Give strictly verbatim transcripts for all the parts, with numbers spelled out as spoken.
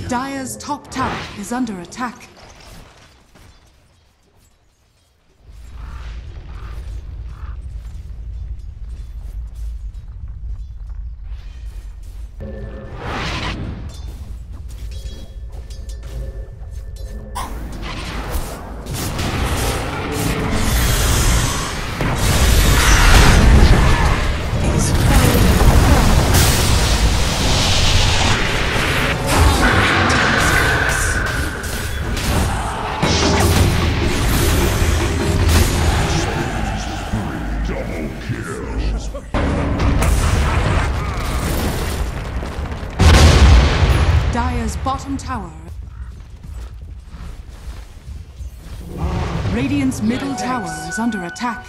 Dire's top tower is under attack. Dire's bottom tower. Radiant's middle tower is under attack.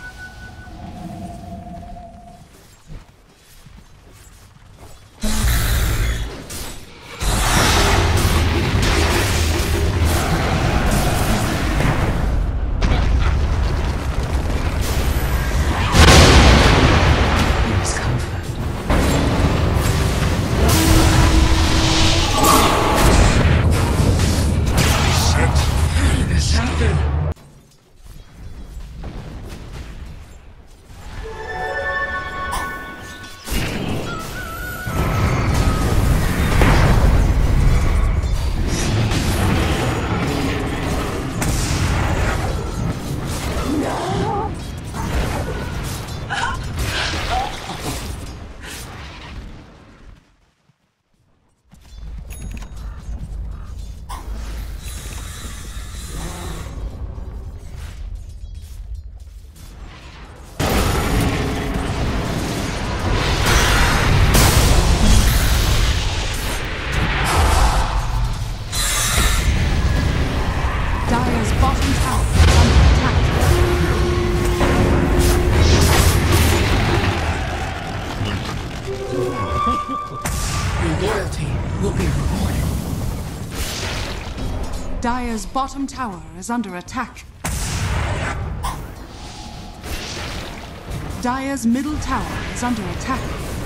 Dire's bottom tower is under attack. Dire's middle tower is under attack.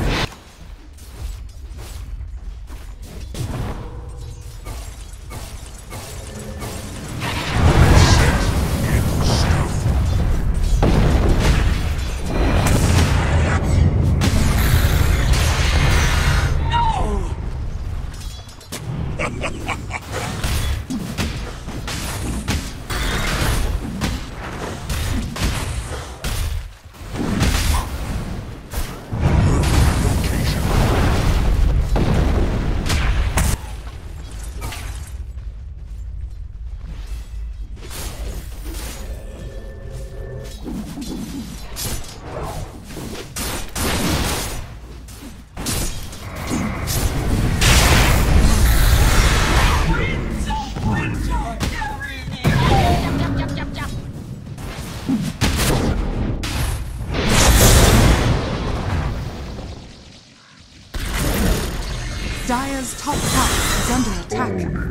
Dire's top tower is under attack.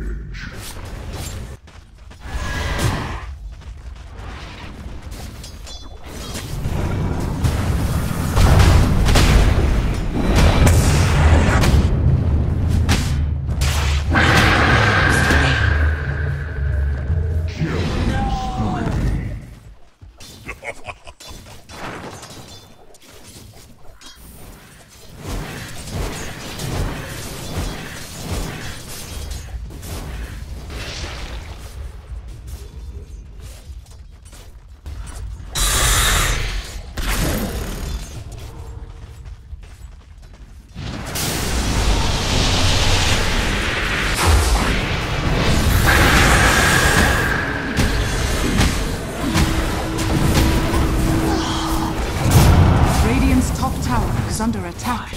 Is under attack.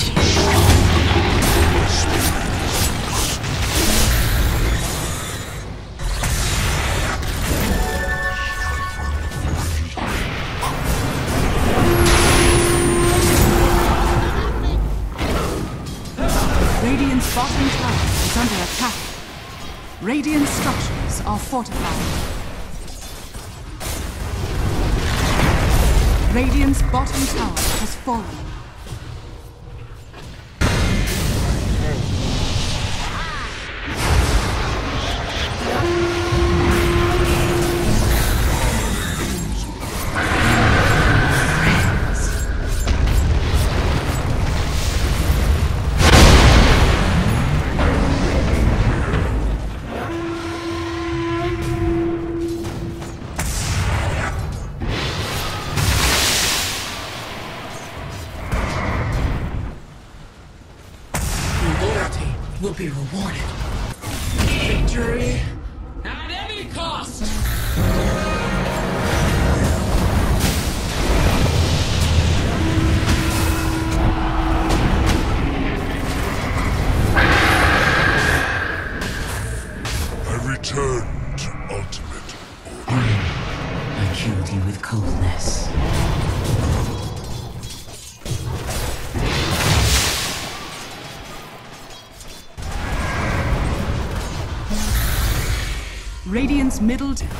Radiant's bottom tower is under attack. Radiant structures are fortified. Radiant's bottom tower has fallen. will be rewarded. Victory at any cost! I return to ultimate order. I killed you with coldness. Radiant's middle tower.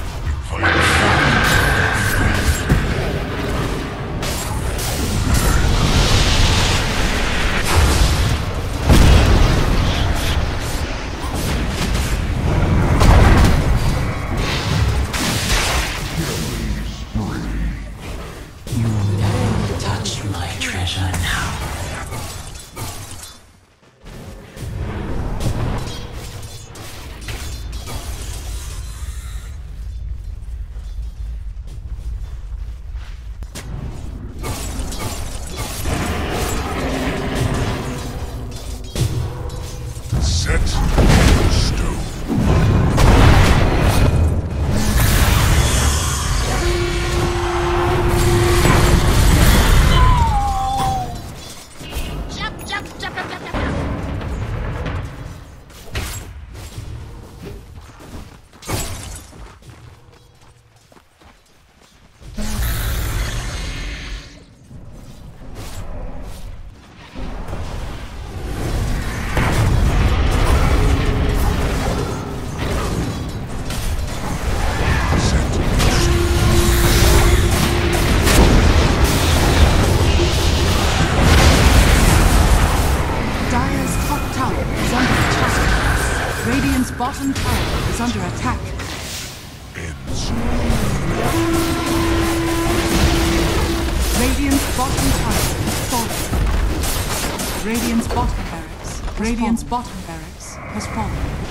You will never touch my treasure now. Set in stone. Jump, jump, jump, jump, jump, jump. Dire's top tower is under attack. Radiant's bottom tower is under attack. Ends. Radiant's bottom tower is falling. Radiant's bottom barracks. Radiant's bottom barracks has fallen.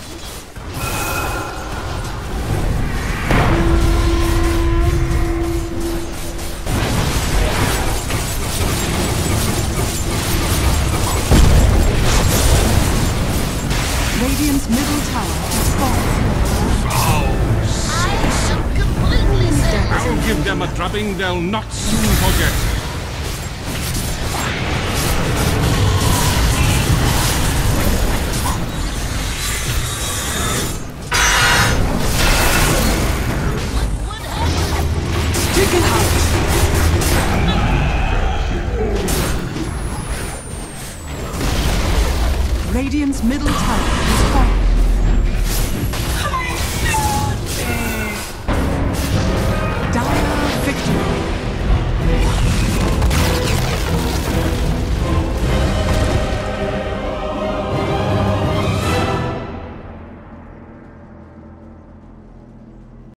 Radiant's middle tower has fallen. I am completely certain. I'll give them a drubbing they'll not soon forget. Stick it out! Radiant's middle tower